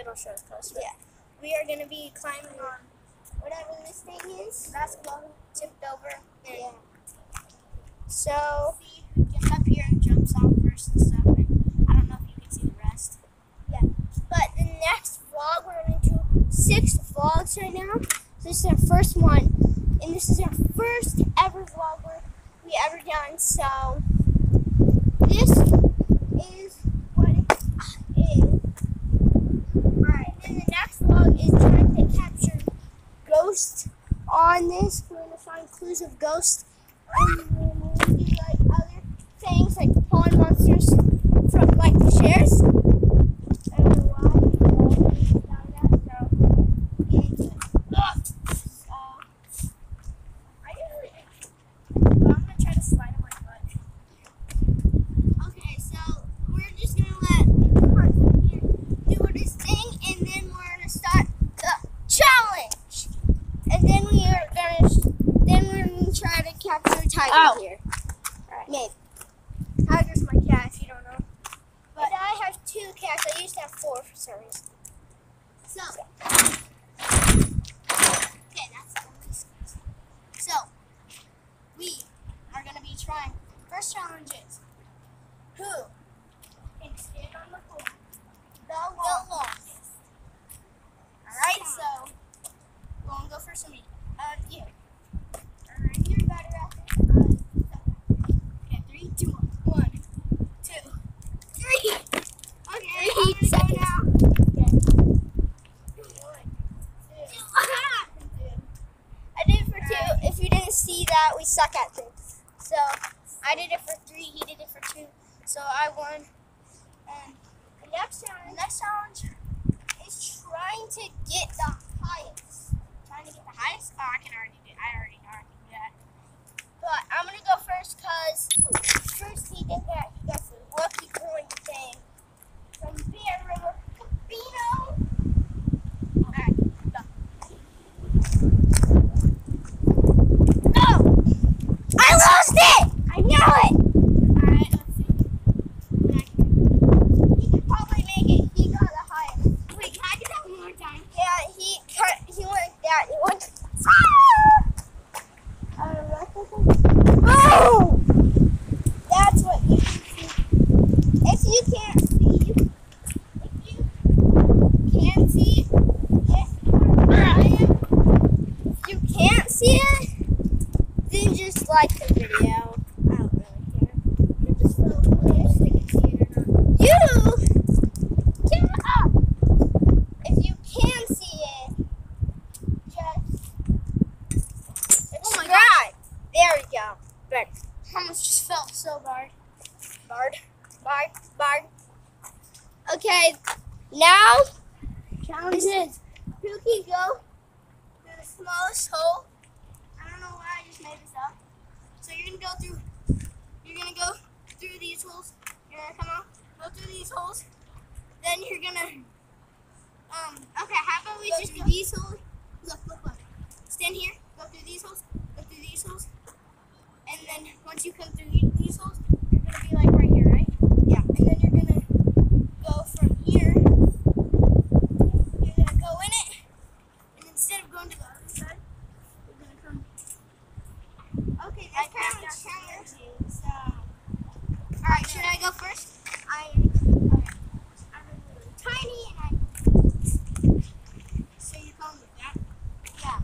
it'll show the coast. Yeah. We are going to be climbing on whatever this thing is. Basketball tipped over. Yeah. So, See who gets up here and jumps off first and stuff. And I don't know if you can see the rest. yeah. But the next vlog, we're going to do 6 vlogs right now. So this is our first one. And this is our first ever vlog we ever done. So, this is what it is. Alright, and then the next vlog is trying to capture ghosts on this. We're going to find clues of ghosts. And then we'll do like other things like pond monsters from like the shares. I don't know why. I'm gonna try to slide on my butt. Okay, so we're just gonna let Carson here do his thing, and then we're gonna start the challenge. And then we're gonna try to capture a tiger Ow. here. Alright. Maybe. Tiger's my cat, if you don't know. But I have 2 cats. I used to have 4 for some reason. So, okay, that's the only space. So, we are gonna be trying. First challenge is who can stand on the floor the longest. Alright, so we're gonna go first for me. You. Alright, you're better at this. Okay, 3, 2, 1. 1, 2, 3. Okay, 3 seconds. Now. Okay. 1, 2. I did it for 2. If you didn't see that, we suck at things. So I did it for 3. He did it for 2. So I won. And the next challenge is trying to get the highest. Trying to get the highest? Oh, I already know how to do that. But I'm gonna go first because first he did that. He got the lucky coin thing from Bear River Cabino. Alright, go. Go! I lost it! I know it! Alright, let's see. He could probably make it. He got the highest. Wait, can I do that one more time? Yeah, he went that. It went. Oh! That's what you can see. If you can't see, yes, if you can't see it, then just like the video. I don't really care. You're just so close they can see it or not. You get up. If you can see it, just subscribe. There we go. Better. I almost just felt so bad. Bard. Okay, now Challenge is. who can go to the smallest hole? I don't know why I just made this up. So you're gonna go through these holes. You're gonna come out, go through these holes. Then you're gonna okay, how about we Go just through do these holes? Look. Stand here, go through these holes, and then once you come through these holes, you're gonna be like right here, right? Yeah. And then you're gonna go from here. You're gonna go in it, and instead of going to the other side, you're gonna come. Okay, I that's count. Alright, should I go first? I'm tiny and So you're calling it that? yeah.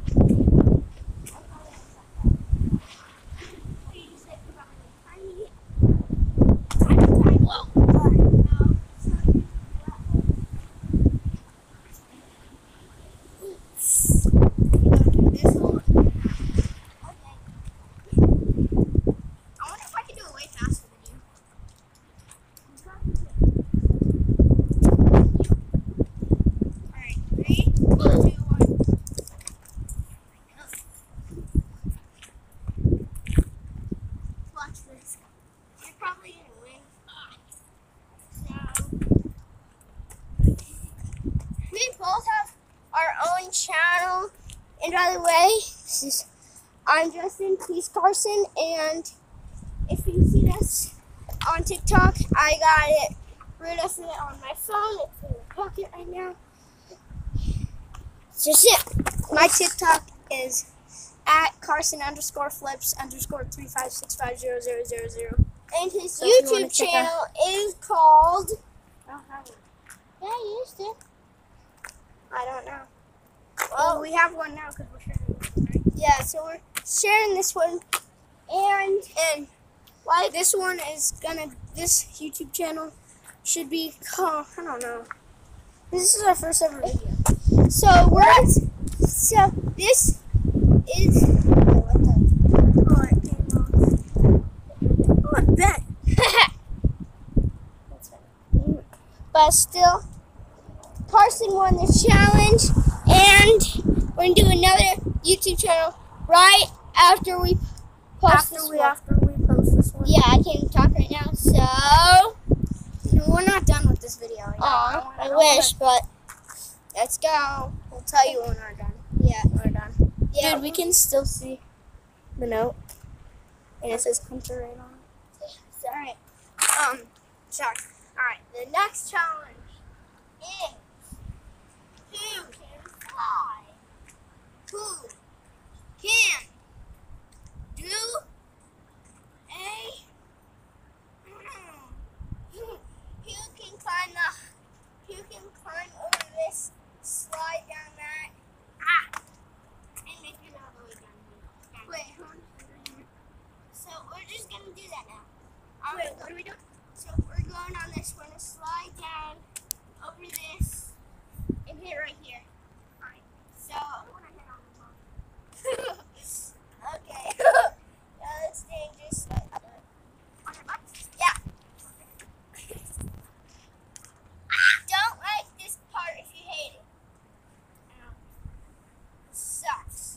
What did you say about Tiny. Whoa. No. This hole. Okay. I wonder if I can do it way faster than you. Alright, 3, 2, 1. Watch this. You're probably gonna win. We both have our own channel. And by the way, I'm Justin, he's Carson, and if you see this on TikTok, I got it rid of it on my phone. It's in the pocket right now. It's just it. My TikTok is at Carson_flips_35650000. And his So if you wanna YouTube check channel is called. I don't have one. Yeah, you used it. I don't know. Well, We have one now because we're sharing it, right? yeah, so we're sharing this one. And Like this one is this YouTube channel should be called, I don't know. This is our first ever video. so this is What the? Oh, it came off. Oh, I bet. That's it. but still, Carson won the challenge, and we're gonna do another YouTube channel right after we post this one. After we post this one. Yeah, I can't even talk right now, so No, we're not done with this video. You know, I wish, but let's go. We'll tell you when we're done. Yeah, We're done. yeah. Dude, we can still see the note. And it says Hunter right on it. Alright. Sorry. Alright, the next challenge is who can fly? Who can do who can climb over this, slide down that, and make it all the way down here. Wait, hold on. So we're just gonna do that now. Wait, what do we do? So we're going on this. We're gonna slide down over this and hit right here. Alright. So I wanna hit on the top. Okay. That's dangerous. Yeah. Don't like this part if you hate it. Sucks.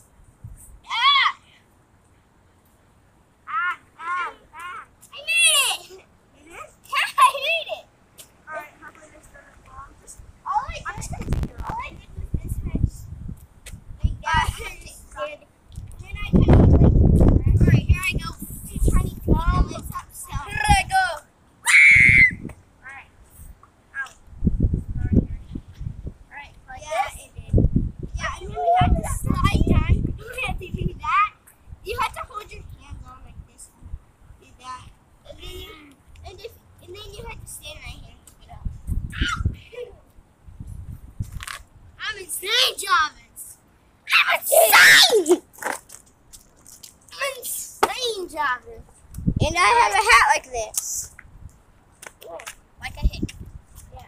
I made it! I made it! Alright, hopefully this doesn't fall. All I did was this much. Like that. And then I kind of like, alright, here I go. Just trying to climb this up, so. Here I go. Alright. Ow. Alright, like Yeah, this. It did. Yeah, and then we had to slide down. You had to do that. You had to hold your hands on like this. Do that. And then you had to stand right here and pick it up. I'm insane, Jarvis. I'm insane! I'm insane, Jarvis. And I have a hat like this. Like a hat. Yeah.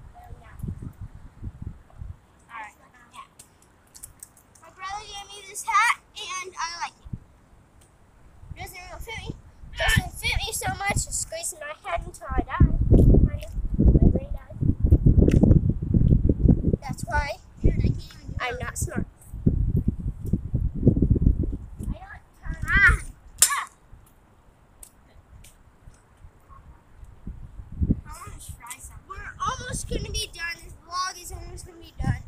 Alright. Yeah. My brother gave me this hat and I like it. It doesn't really fit me. It doesn't fit me so much. It's squeezing my head until I die. Maybe I die. That's why I'm not smart. We're almost going to be done. This vlog is almost going to be done.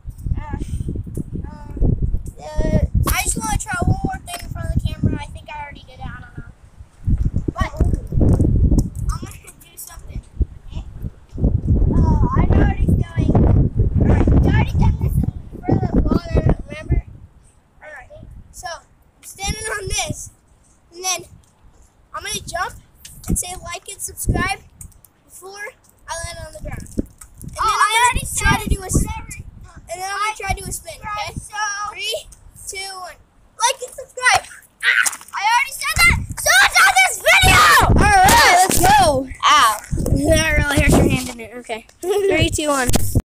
I just want to try one more thing in front of the camera. I think I already did it. I don't know. But I'm going to do something. Oh, I know what he's doing. Alright, he's already done this for the vlog, I don't remember. Alright. So, I'm standing on this. And then I'm going to jump and say like and subscribe before I land on the ground. And then I'm going to try to do a spin. And then I'm going to try to do a spin, okay? So, 3, 2, 1. Like and subscribe. I already said that. So it's on this video. Alright, let's go. Ow. That really hurt your hand in it. Okay. 3, 2, 1.